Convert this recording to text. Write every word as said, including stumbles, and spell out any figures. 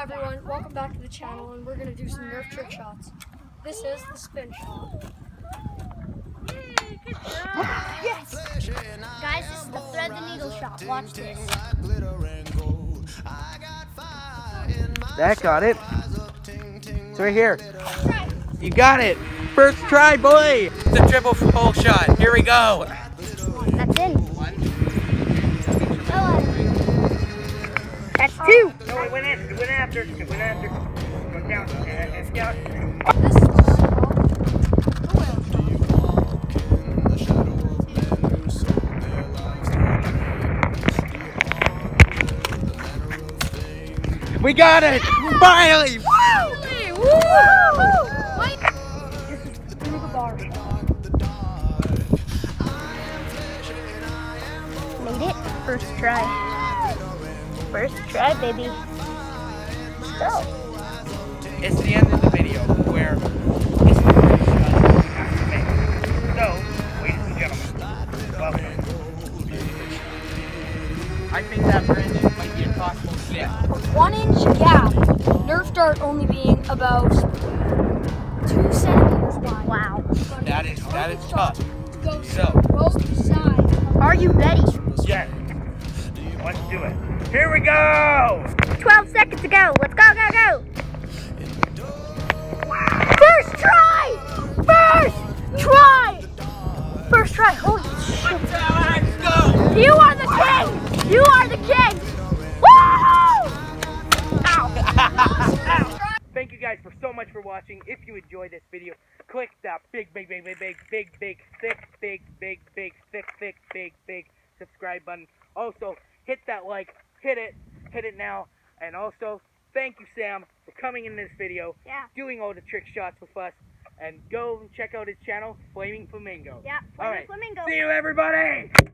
everyone, welcome back to the channel, and we're going to do some Nerf trick shots. This is the spin shot. Yes! Guys, this is the thread the needle shot. Watch this. That got it. It's right here. You got it. First try, boy. It's a triple hole shot. Here we go. That's in. That's two. No, it went after. It went after. It went after. Go down. It's down. This is the We got it! Finally! Woo! Woo! Wait. This is through the bar shot. Made it. First try. First try, baby. Let's go. It's the end of the video where it's the first shot we have to make. So, ladies and gentlemen, welcome. I think that Brandon might be a possible shit. One inch gap. Nerf dart only being about two centimeters wide. Wow. That is that is tough. Go So, both sides. Are you ready? Yes. Let's do it. Here we go! twelve seconds to go. Let's go, go, go. First try! First try! First try. Holy shit. let's go! You are the king! You are the king! Woo! Ow! Thank you guys for so much for watching. If you enjoyed this video, click that big, big, big, big, big, big, big, thick, big, big, big, thick, thick, big, big subscribe button. Also, hit that like, hit it, hit it now. And also, thank you, Sam, for coming in this video, Yeah. doing all the trick shots with us. And go and check out his channel, Flaming Flamingo. Yeah, All right. Flamingo. See you, everybody!